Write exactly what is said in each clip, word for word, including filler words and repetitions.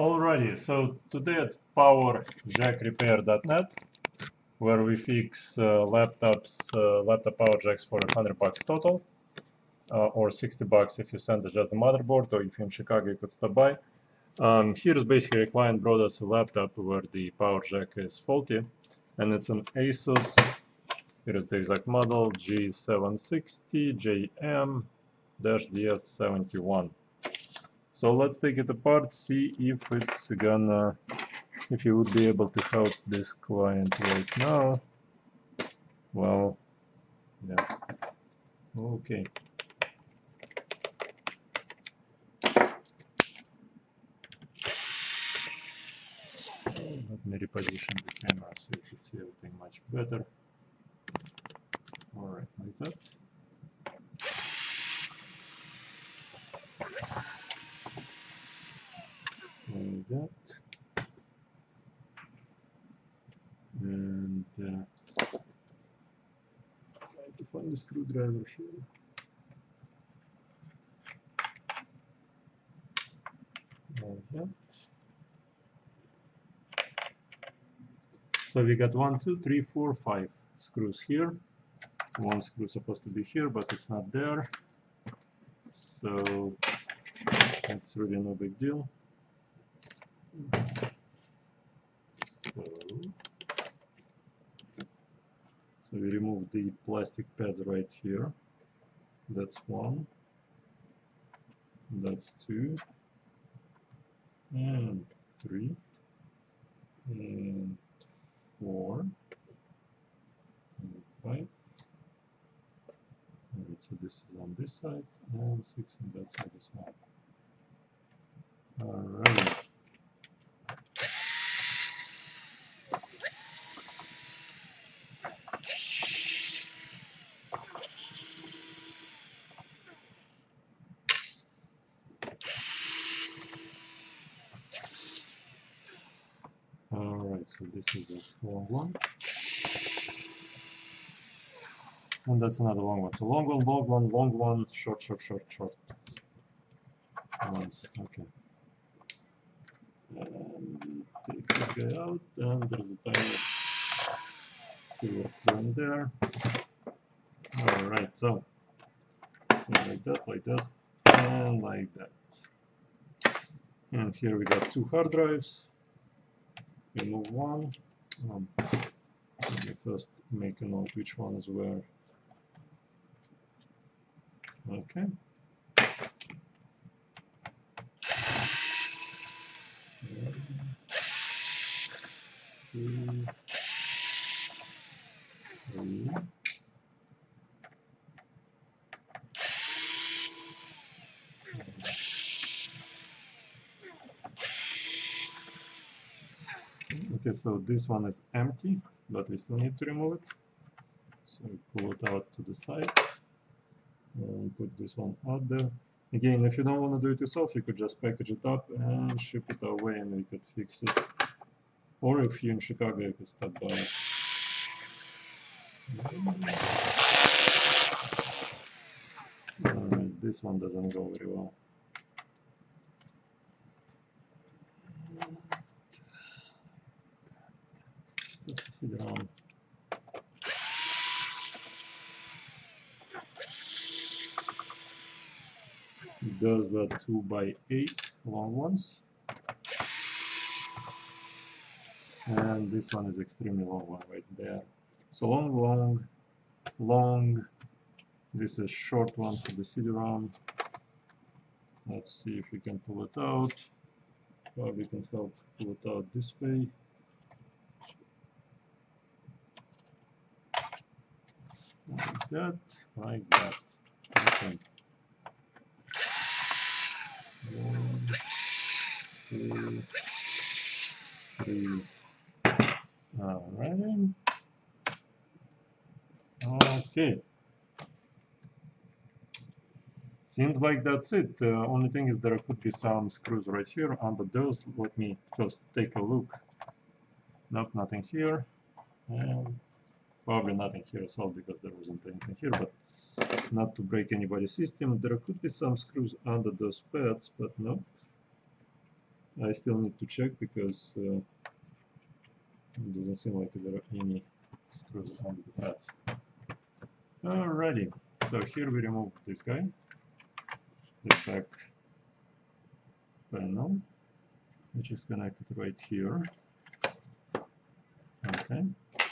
Alrighty, so today at power jack repair dot net, where we fix uh, laptops, uh, laptop power jacks for one hundred bucks total, uh, or sixty bucks if you send just the motherboard, or if you're in Chicago, you could stop by. Um, here's basically a client brought us a laptop where the power jack is faulty, and it's an Asus. Here is the exact model, G seven sixty J M D S seventy-one. So let's take it apart, see if it's gonna, if you would be able to help this client right now. Well, yeah, okay. Let me reposition the camera so you can see everything much better. All right, like that. Like that. And uh, try to find the screwdriver here. Like that. So we got one, two, three, four, five screws here. One screw is supposed to be here, but it's not there. So it's really no big deal. So, so we remove the plastic pads right here. That's one. That's two. And three. And four. And five. And so this is on this side, and six on that side as well. All right. All right, so this is a long one. And that's another long one. So long one, long one, long one, short, short, short, short. Once, okay. And take this guy out, and there's a tiny silver screw in there. All right, so, so like that, like that, and like that. And here we got two hard drives. Remove one. Um, let me first make a note which one is where. Okay. One, two, three. Okay, so this one is empty, but we still need to remove it. So pull it out to the side and put this one out there. Again, if you don't want to do it yourself, you could just package it up and ship it away and we could fix it. Or if you're in Chicago, you could stop by. Alright, this one doesn't go very well. Let's sit down. Those are two by eight long ones. And this one is extremely long one right there. So long, long, long. This is short one for the C D-ROM. Let's see if we can pull it out. Probably can help pull it out this way. Like that, like that. Okay. One, two, three. All right. Okay. Seems like that's it. The uh, only thing is there could be some screws right here under those. Let me just take a look. Nope, nothing here. And probably nothing here as well because there wasn't anything here, but not to break anybody's system. There could be some screws under those pads, but no. I still need to check because uh, it doesn't seem like there are any screws on the pads. Alrighty, so here we remove this guy, the back panel, which is connected right here. Okay,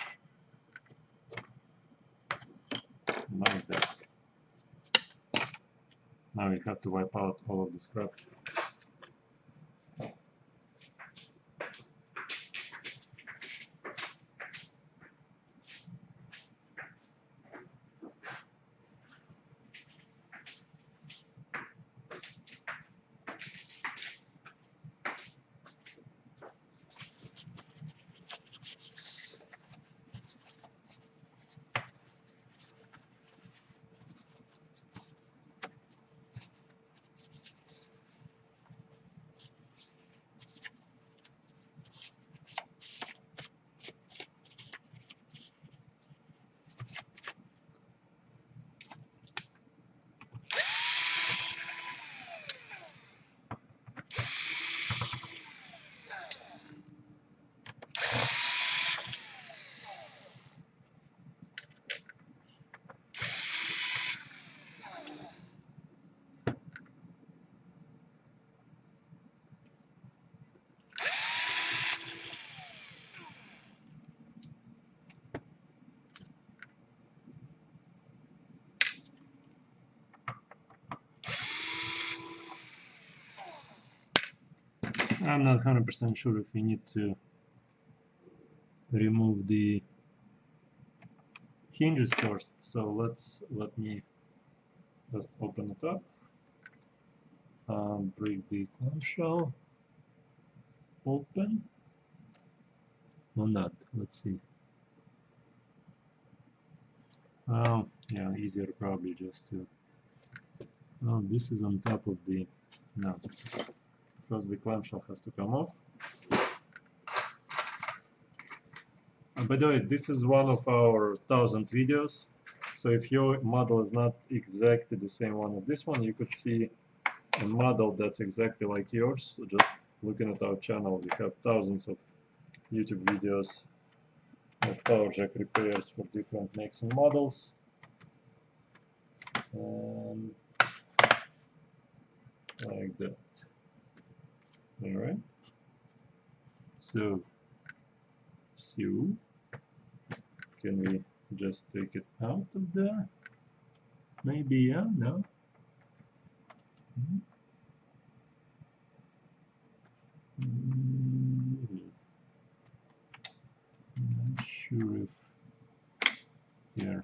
like that. Now we have to wipe out all of the scrap. I'm not one hundred percent sure if we need to remove the hinges first, so let's let me just open it up, um, break the clamshell open or not. Let's see. Oh, yeah, easier probably just to. Oh, this is on top of the. No, because the clamshell has to come off. Uh, by the way, this is one of our thousand videos. So if your model is not exactly the same one as this one, you could see a model that's exactly like yours. So just looking at our channel, we have thousands of YouTube videos of power jack repairs for different makes and models. And like that. All right. So, so can we just take it out of there? Maybe, yeah, no. Mm-hmm. Mm-hmm. I'm not sure if here.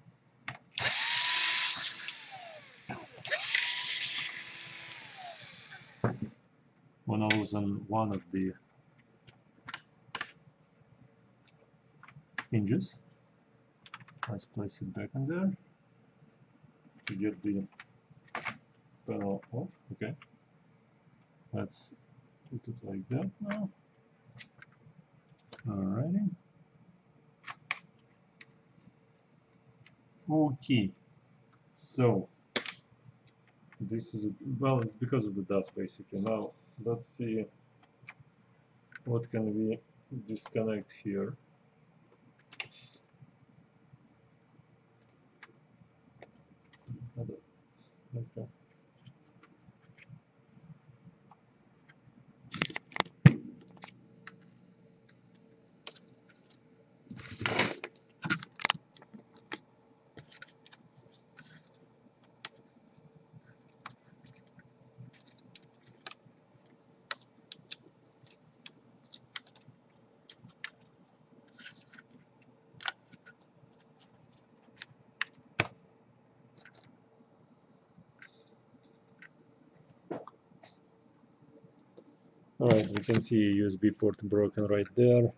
When I was on one of the hinges, let's place it back in there to get the panel off. Okay, let's put it like that now. Alrighty. Okay, so this is, well, it's because of the dust basically. Now let's see what can we disconnect here. Okay. Alright, we can see a U S B port broken right there.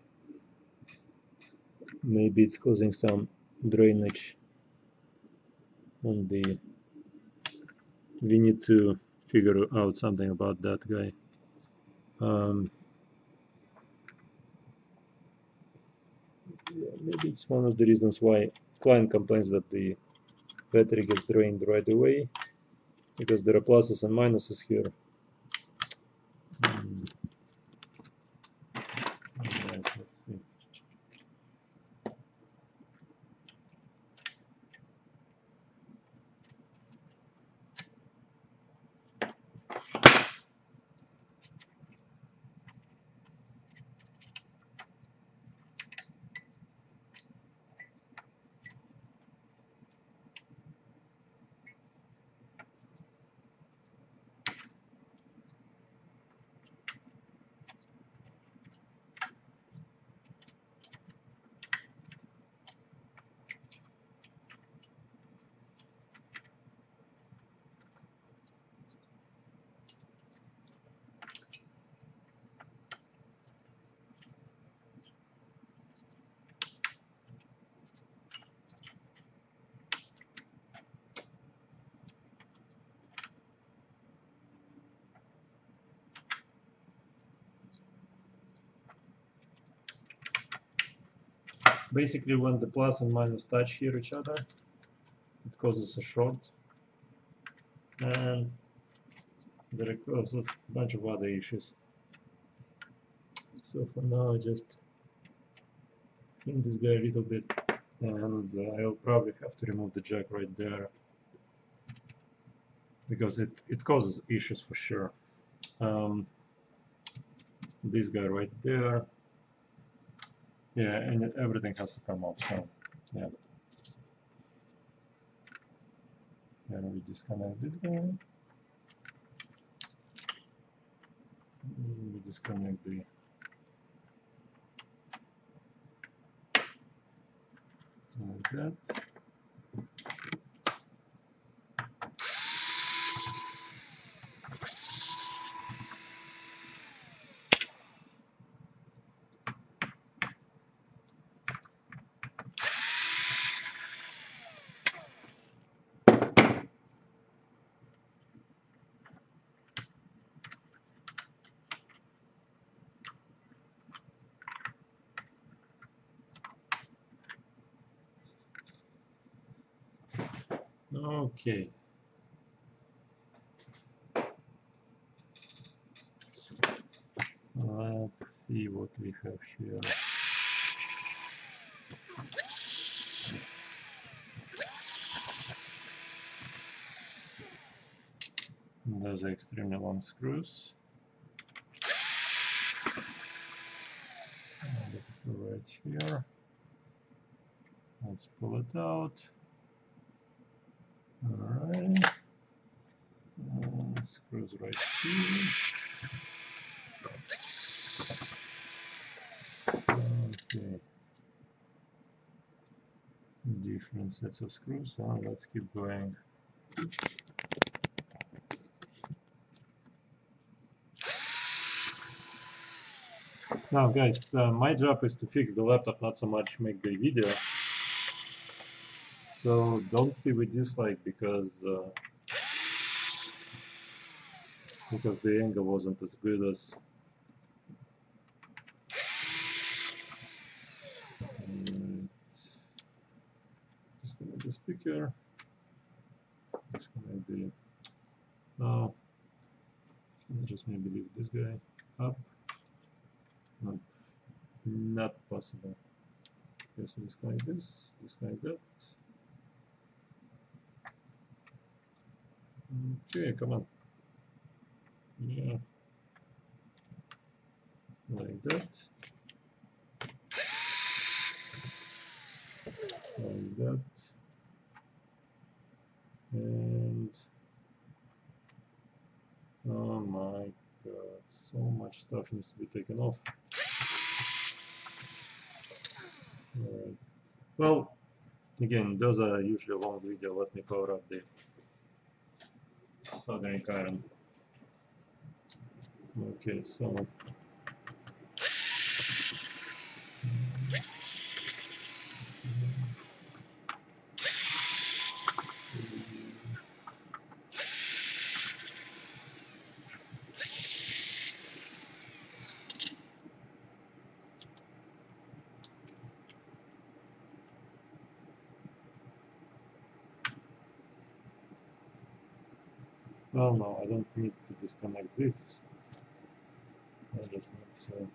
Maybe it's causing some drainage on the. We need to figure out something about that guy. Um, yeah, maybe it's one of the reasons why client complains that the battery gets drained right away, because there are pluses and minuses here. Um, basically when the plus and minus touch here each other, it causes a short, and there causes a bunch of other issues. So for now I just trim this guy a little bit, and uh, I'll probably have to remove the jack right there, because it, it causes issues for sure. Um, this guy right there, yeah, and everything has to come off, so yeah. And we disconnect this guy. We disconnect the like that. Okay. Let's see what we have here. Those are extremely long screws. Let's go right here. Let's pull it out. All right. Uh, screws right here. Okay. Different sets of screws. So let's keep going. Now, guys, uh, my job is to fix the laptop, not so much make the video. So don't leave a dislike because uh, because the angle wasn't as good as. Right. Disconnect the speaker. Disconnect the. Now, can I just maybe leave this guy up? Not, not possible. Okay, so disconnect this, disconnect that. Okay, come on. Yeah. Like that. Like that. And oh my god, so much stuff needs to be taken off. Alright. Well, again, those are usually a long video. Let me power up the soldering iron. Okay, so well, no, I don't need to disconnect this. I just need to.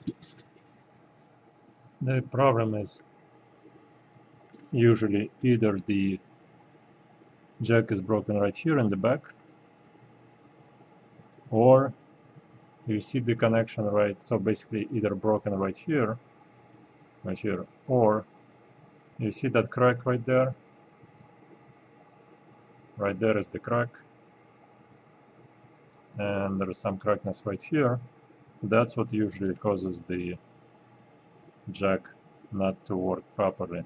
The problem is usually either the jack is broken right here in the back, or you see the connection right, so basically either broken right here, right here, or you see that crack right there, right there is the crack, and there is some crackness right here. That's what usually causes the jack not to work properly.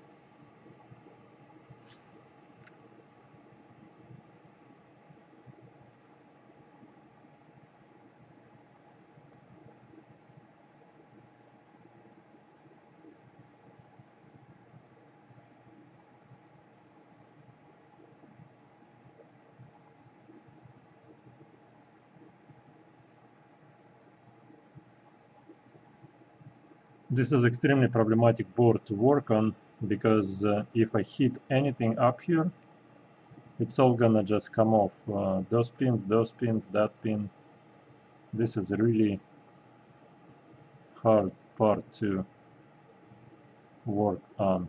This is extremely problematic board to work on, because uh, if I hit anything up here, it's all gonna just come off. Uh, those pins, those pins, that pin. This is a really hard part to work on.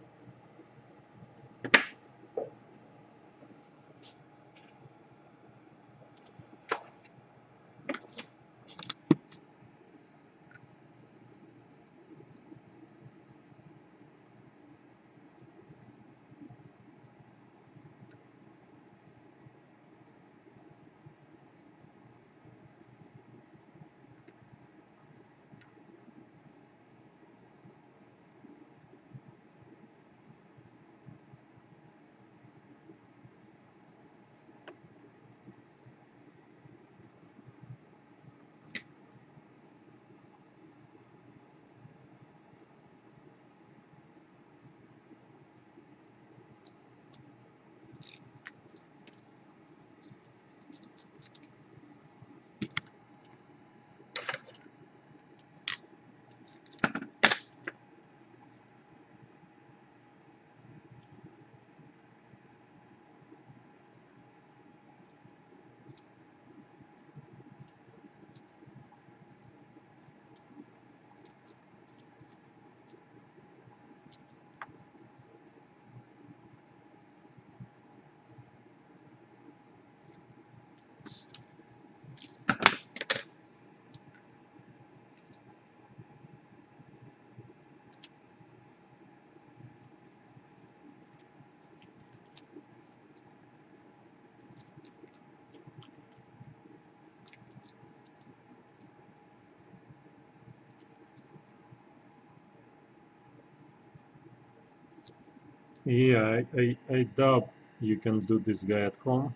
Yeah, I, I, I doubt you can do this guy at home,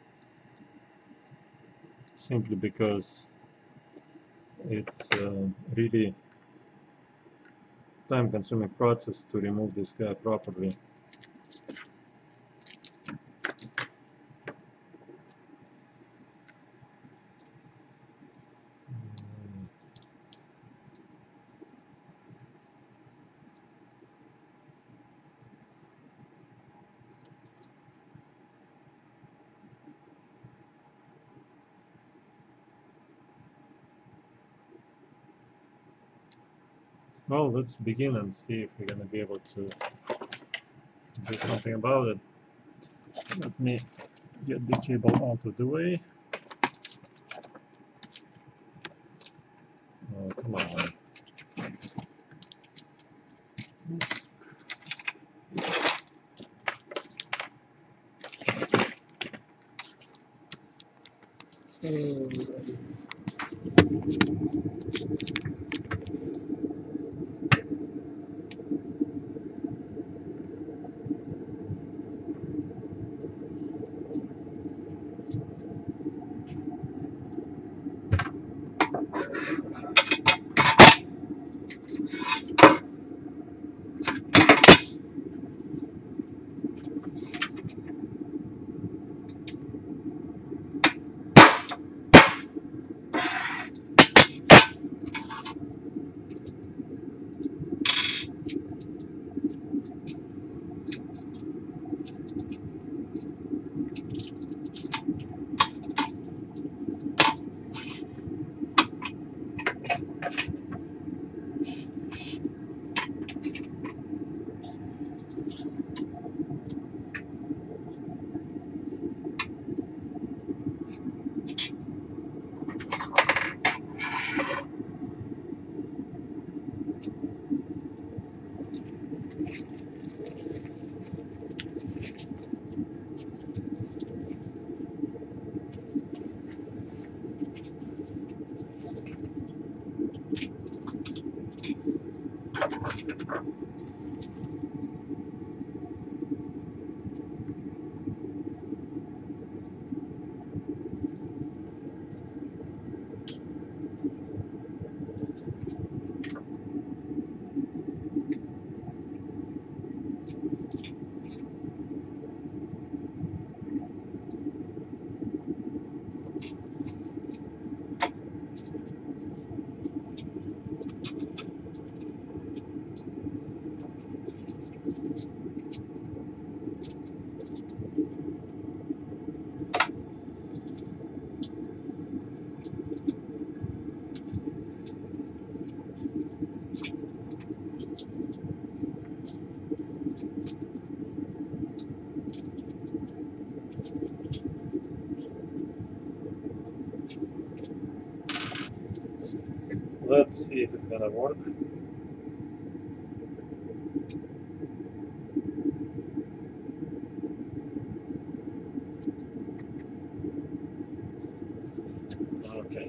simply because it's uh, really time-consuming process to remove this guy properly. Well, let's begin and see if we're going to be able to do something about it. Let me get the cable out of the way. Oh, come on. Let's see if it's gonna work. Okay.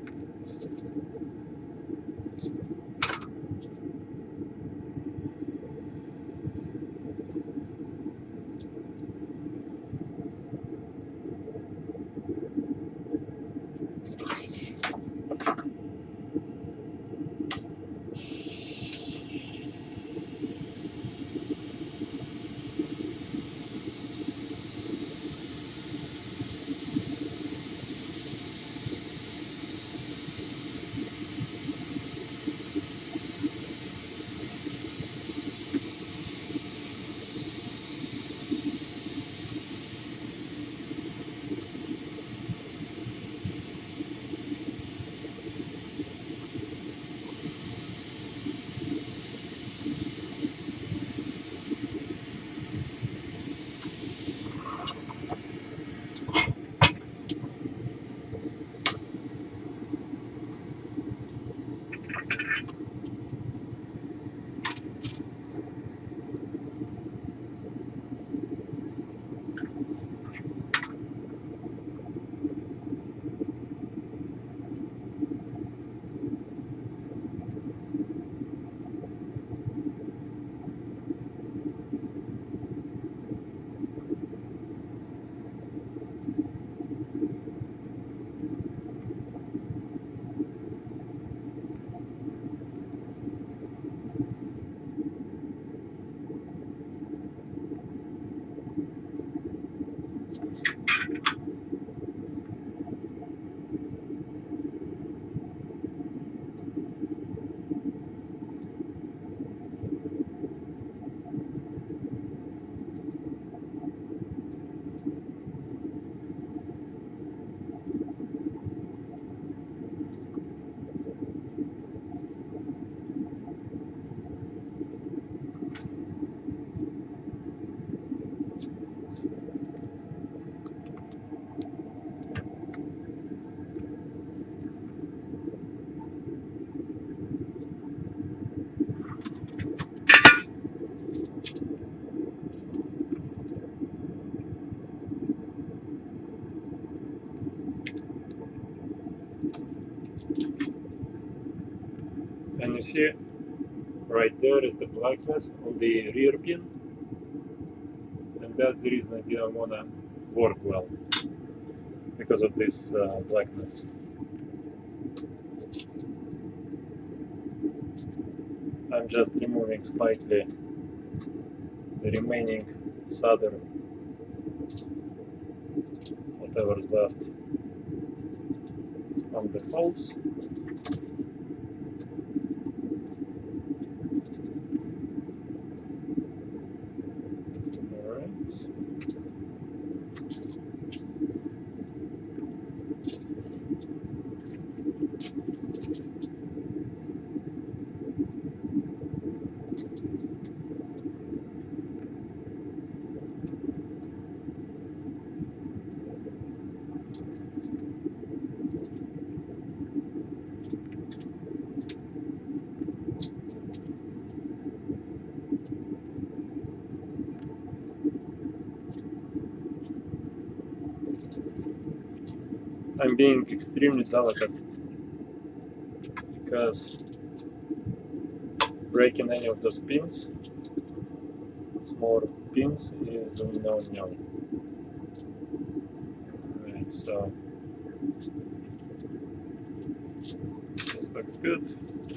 And you see, right there is the blackness on the rear pin, and that's the reason I didn't want to work well, because of this uh, blackness. I'm just removing slightly the remaining solder, whatever's left from the holes. Alright. I'm being extremely delicate because breaking any of those pins, smaller pins, is a no-no. Alright, so this looks good.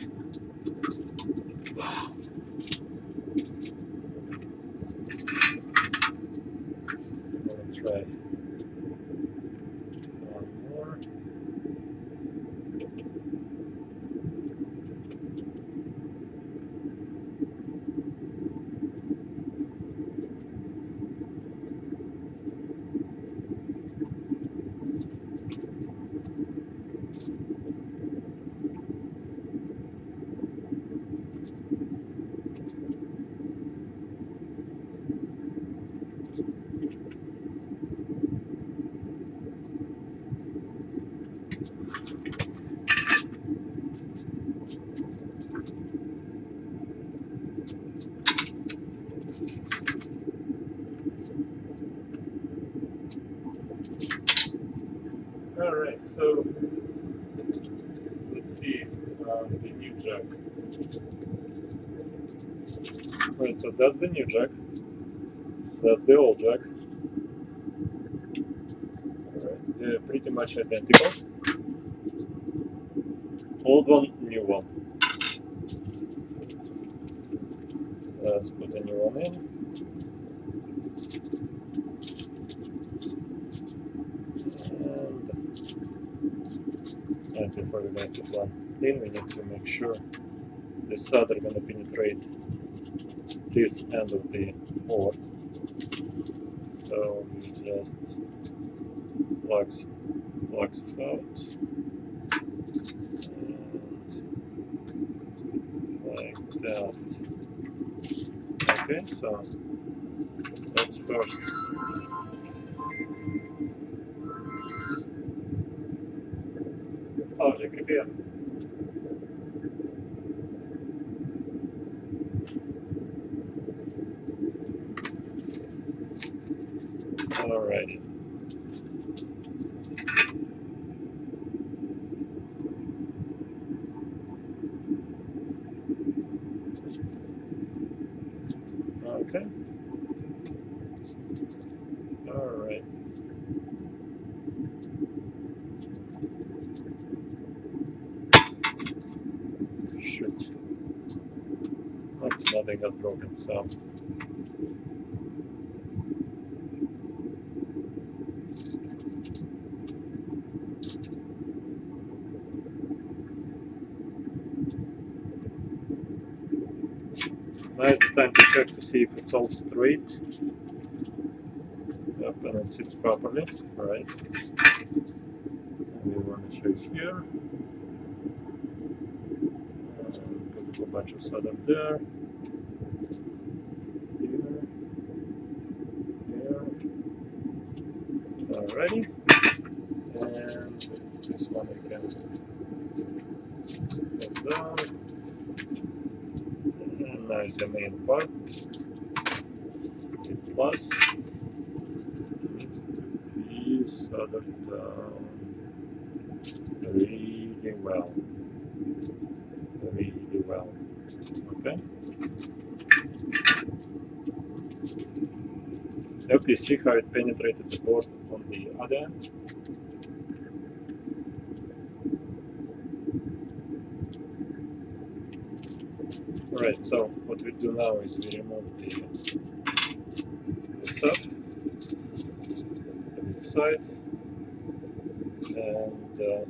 I'm gonna try one more. Alright, so let's see um, the new jack. Right, so that's the new jack. So that's the old jack. Alright, they're pretty much identical. Old one, new one. Let's put a new one in. And, and before we go to one in, we need to make sure the solder gonna penetrate this end of the board. So we just flux, flux it out. And like that. Okay, so let's first object repair. Alrighty. Okay. Alright. Shoot. That's nothing got broken, so. Now is the time to check to see if it's all straight. Yep, and it sits properly. Alright. We want to check here. And put a whole bunch of solder there. Here. Here. Alrighty. And this one we can put down. And now is the main part. The plus needs to be soldered down really well. Really well. Okay. Hope you see how it penetrated the board on the other end. Alright, so what we do now is we remove the, the stuff, set it aside, and uh,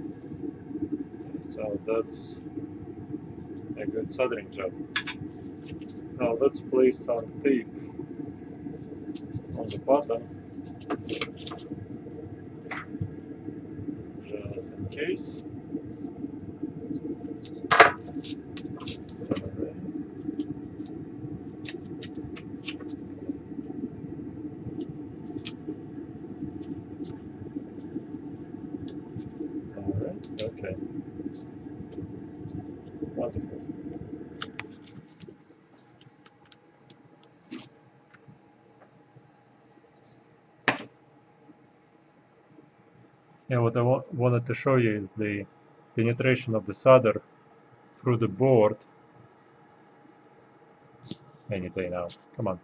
so that's a good soldering job. Now let's place some tape on the bottom, just in case. Alright, okay. Wonderful. Yeah, what I wa wanted to show you is the penetration of the solder through the board. Any day now, come on.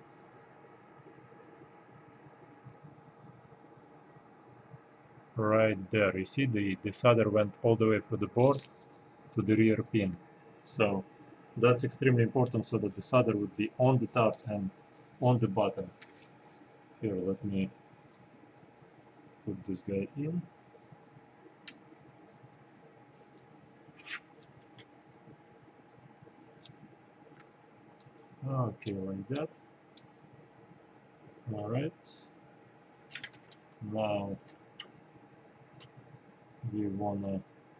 Right there, you see the, the solder went all the way through the board to the rear pin. So that's extremely important so that the solder would be on the top and on the bottom. Here, let me put this guy in. Okay, like that. Alright. Now we wanna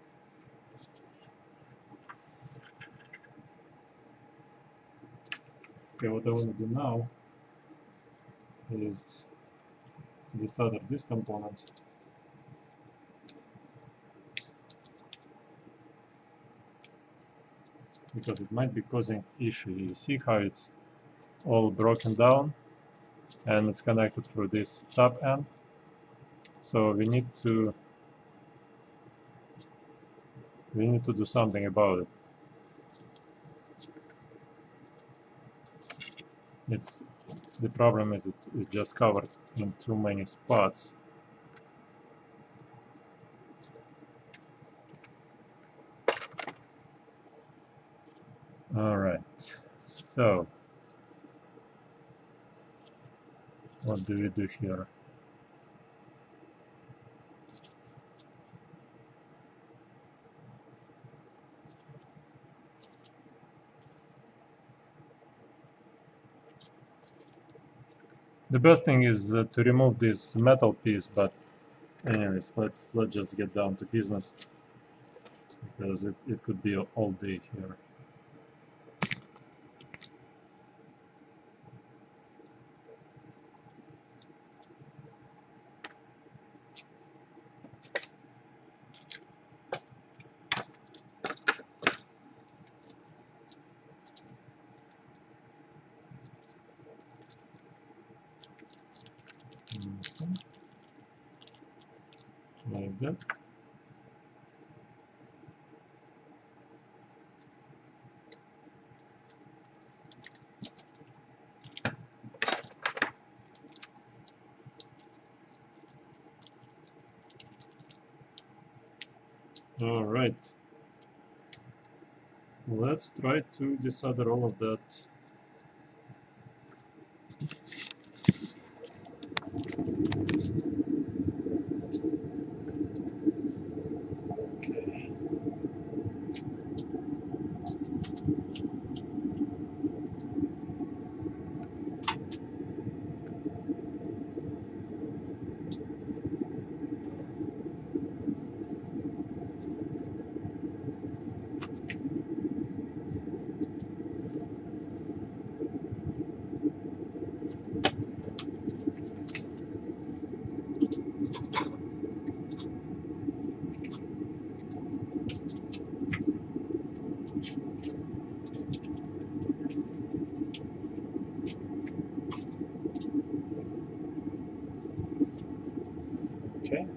Okay, what I wanna do now is desolder this component. Because it might be causing issue. You see how it's all broken down and it's connected through this top end. So we need to We need to do something about it. It's the problem is it's, it's just covered in too many spots. All right, so what do we do here? The best thing is uh, to remove this metal piece, but anyways, let's let's just get down to business, because it, it could be all day here. Mhm. Like that. All right. Let's try to desolder all of that. Okay. Okay.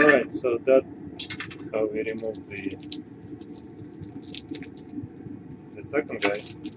Alright, so that's how we remove the the second guy.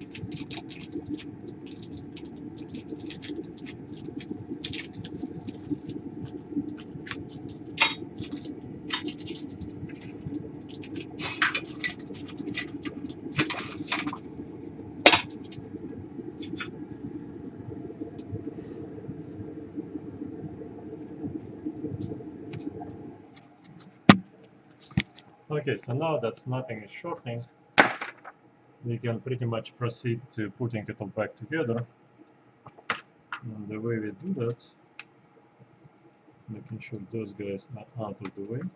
Okay, so now that nothing is shorting, we can pretty much proceed to putting it all back together. And the way we do that, making sure those guys are out of the way.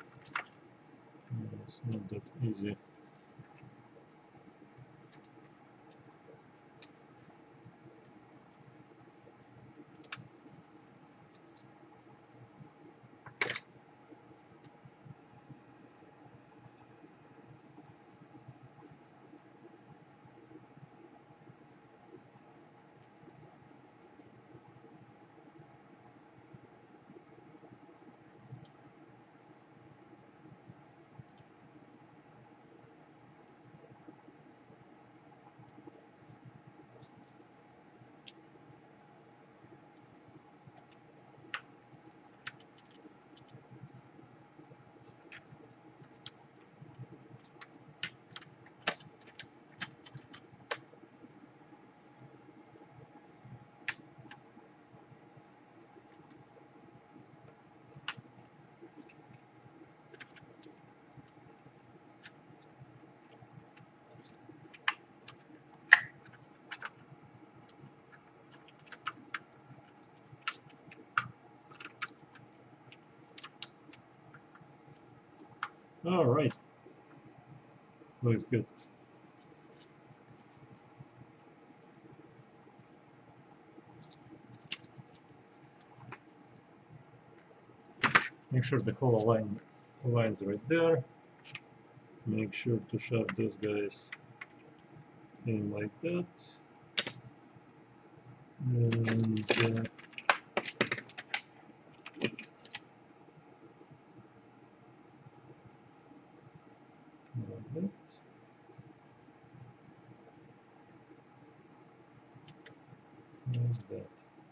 It's not that easy. All right, looks good. Make sure the whole line aligns right there. Make sure to shove those guys in like that. And uh, like that. Like that.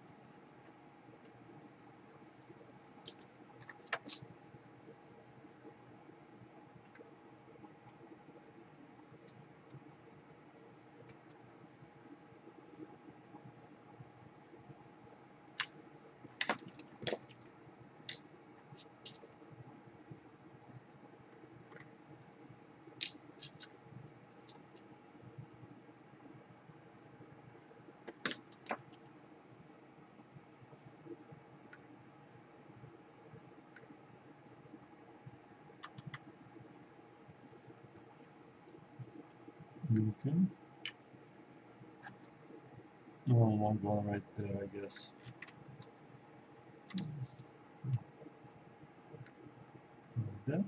Okay. Oh, one going right there, I guess. Like that.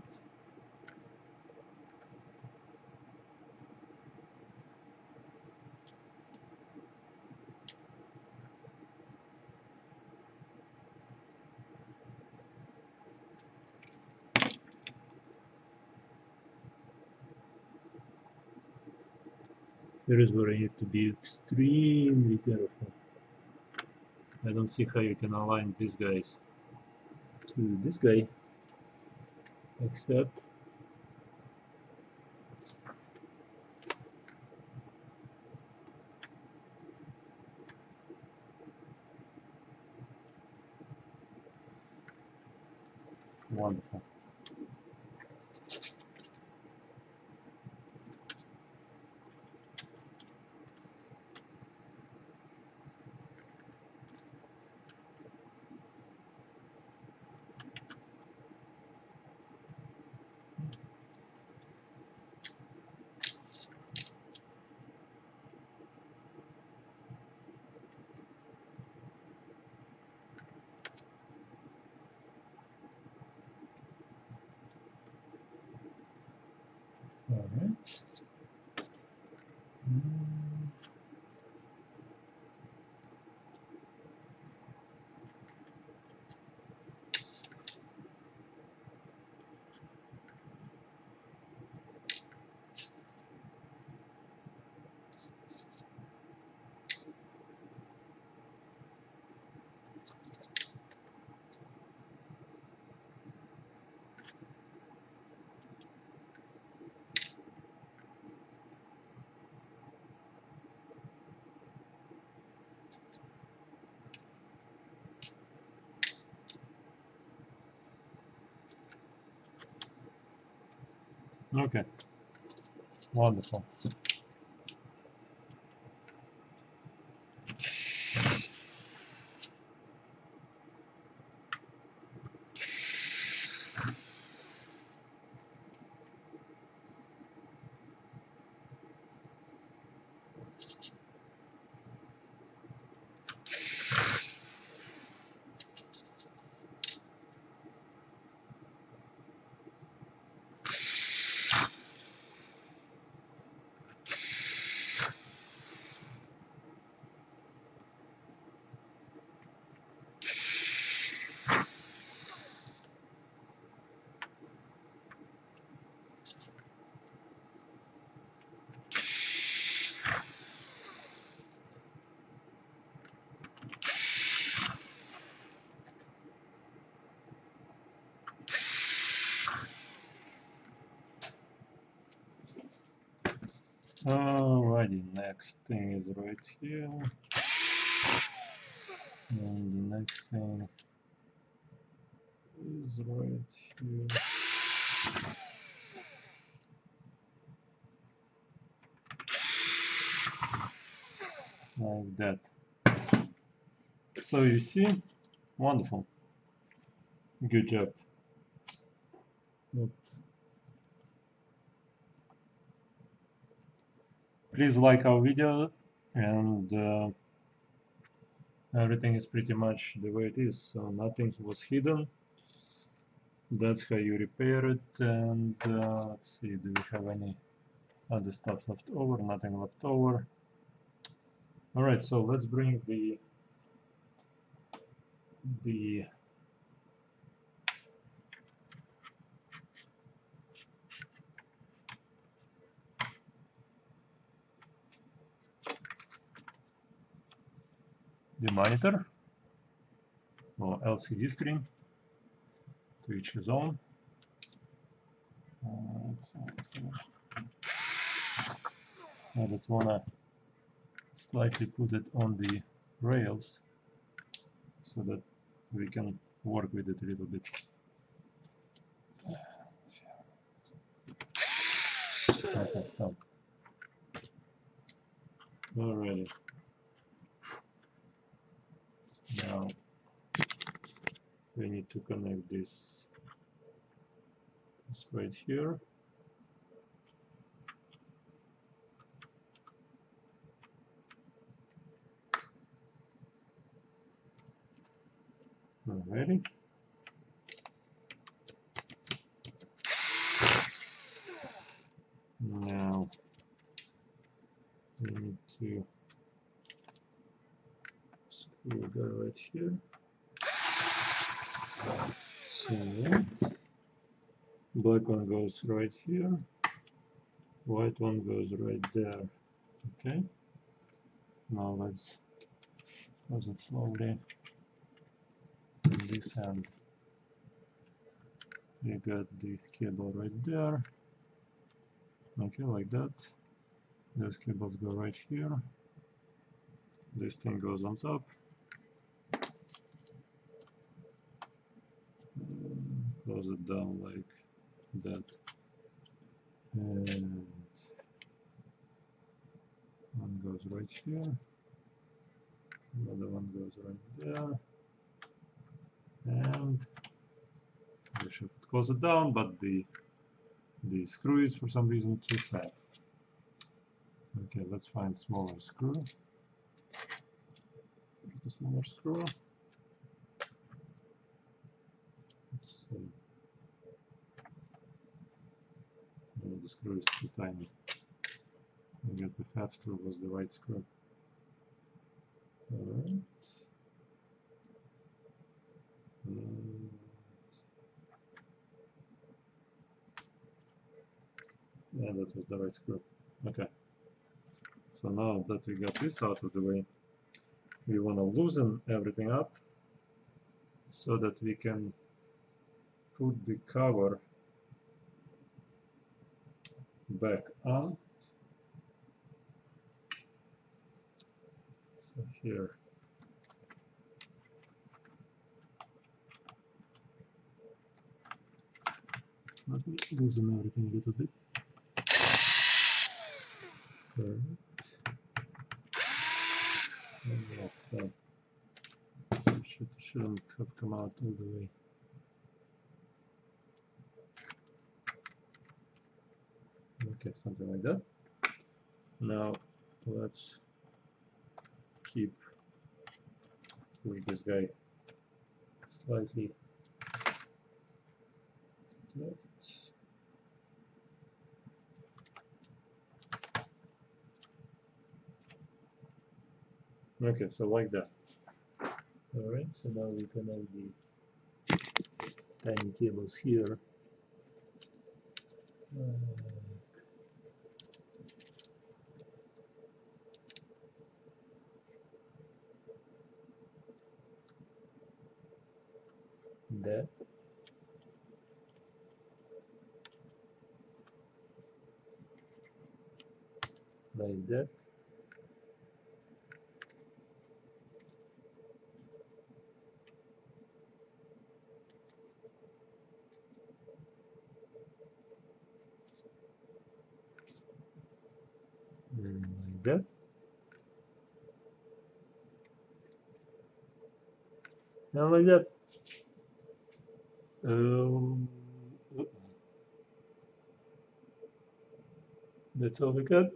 Here is where I need to be extremely careful. I don't see how you can align these guys to this guy, except wonderful. All right. Mm. Okay, wonderful. Alrighty, next thing is right here. And the next thing is right here. Like that. So you see, wonderful. Good job. Yep. Please like our video, and uh, everything is pretty much the way it is. So nothing was hidden. That's how you repair it. And uh, let's see, do we have any other stuff left over? Nothing left over. All right, so let's bring the the the monitor or L C D screen, to each his own. Uh, let's, I just wanna slightly put it on the rails so that we can work with it a little bit. Okay, so already now we need to connect this, this right here. Already. Now we need to screw it right here. So black one goes right here, white one goes right there. Okay. Now let's close it slowly. On this end, we got the cable right there. Okay, like that. Those cables go right here. This thing goes on top. Close it down like that. And one goes right here. Another one goes right there. And we should close it down, but the the screw is for some reason too fat. Okay, let's find smaller screw. The smaller screw. Let's see. Oh, the screw is too tiny. I guess the fat screw was the right screw. Alright. Um, yeah, that was the right screw. Okay. So now that we got this out of the way, we want to loosen everything up so that we can put the cover back on. So here, Let me loosen everything a little bit. Perfect. And that uh, should, shouldn't have come out all the way. Okay, something like that. Now let's keep push this guy slightly. Okay, so like that. Alright, so now we connect the tiny cables here. Uh, that. Like that. And like that. And like that. Um, that's all we got.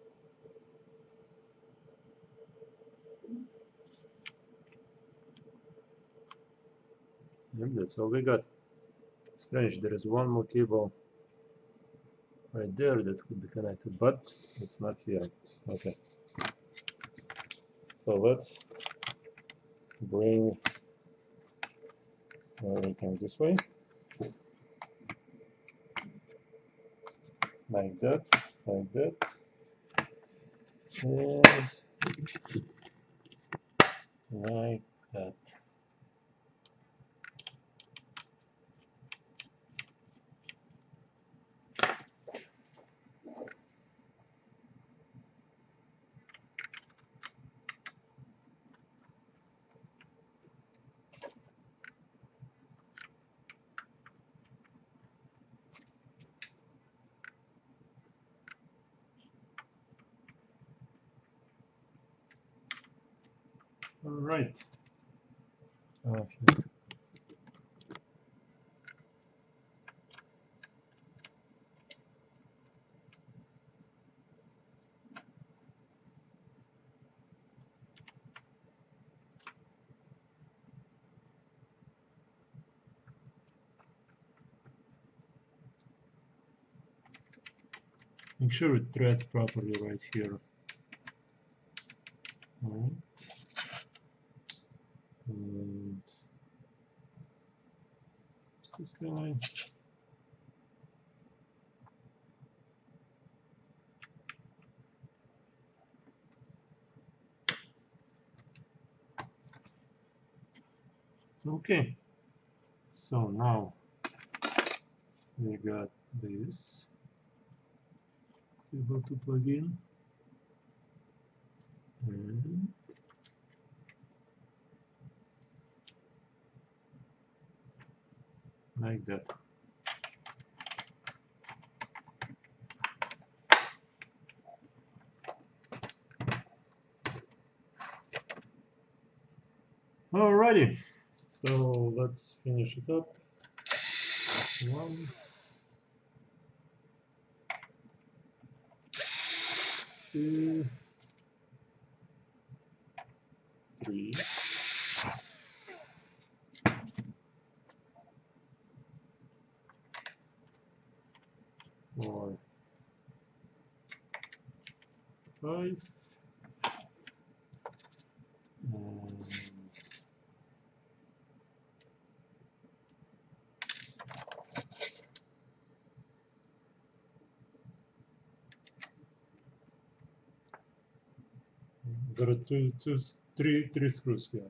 And that's all we got. Strange, there is one more cable right there that could be connected, but it's not here. Okay. So let's bring everything this way. Like that, like that. And like that. All right. Okay. Make sure it threads properly right here. All right. And this guy. Okay. So now we got this cable to plug in. And like that. Alrighty, so let's finish it up. One, two, three, four, five, and there are two, two, three, three screws here.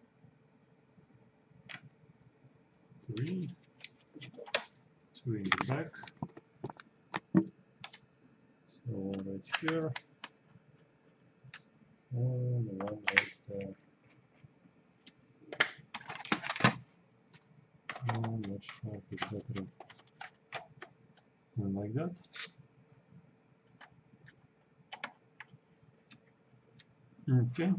Three, two in the back. So right here, and the one right there. Oh, not sure if it's better. and like that. Okay.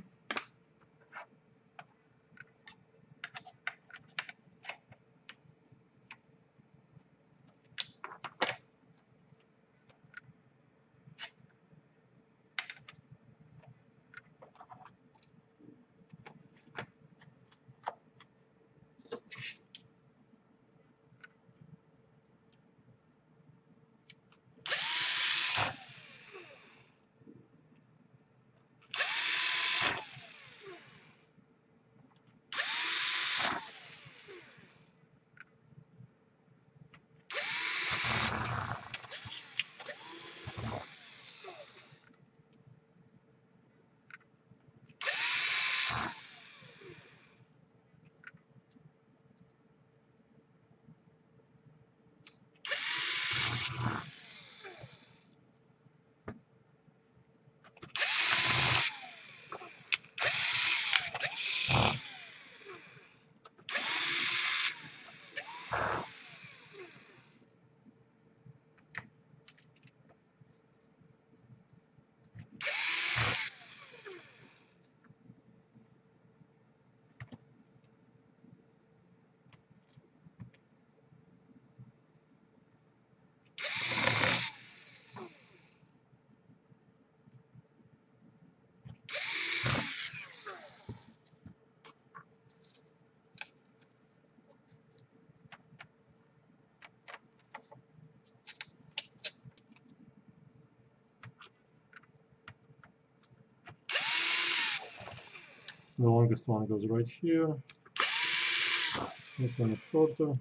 The longest one goes right here. This one is shorter.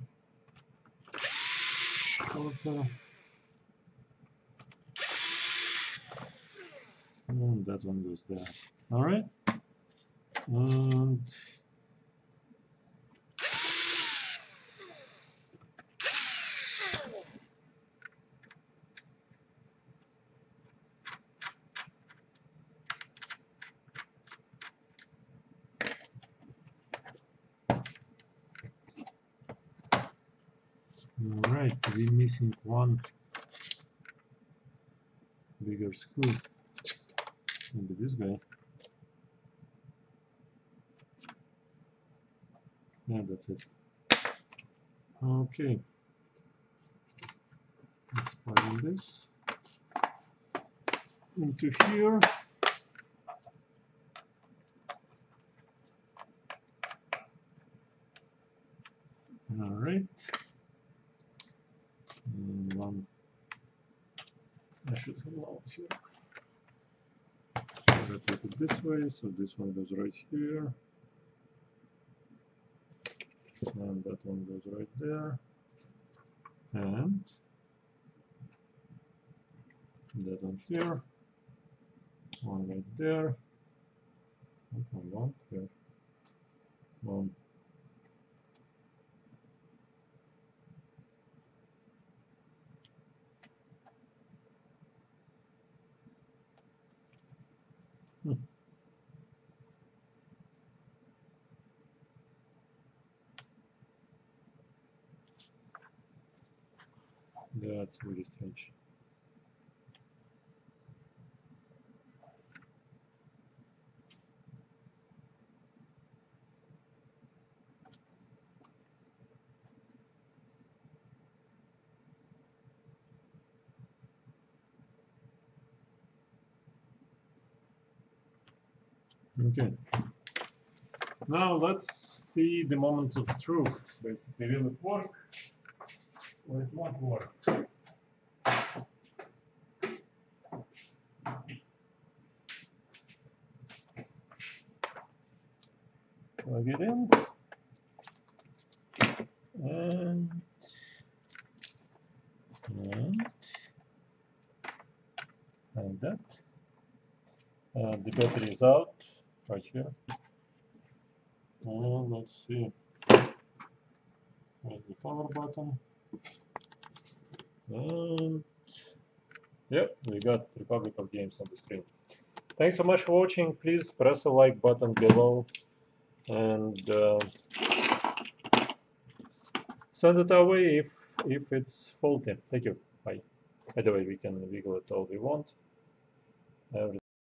Shorter. And that one goes there. All right. And all right, we're missing one bigger screw. Maybe this guy. Yeah, that's it. Okay. Let's plug in this into here. All right. And one. I should have allowed here. Rotate it this way, so this one goes right here. And that one goes right there. And that one here. One right there. One, one here. One. Hmm. That's really strange. Okay. Now let's see the moment of truth. Basically, will it work or it won't work? Plug it in. And, and like that. Uh, the battery is out right here. Uh, let's see. Where's the power button? And yep, we got Republic of Games on the screen. Thanks so much for watching. Please press the like button below and uh, send it our way if if it's faulty. Thank you. Bye. By the way, we can wiggle it all we want. Every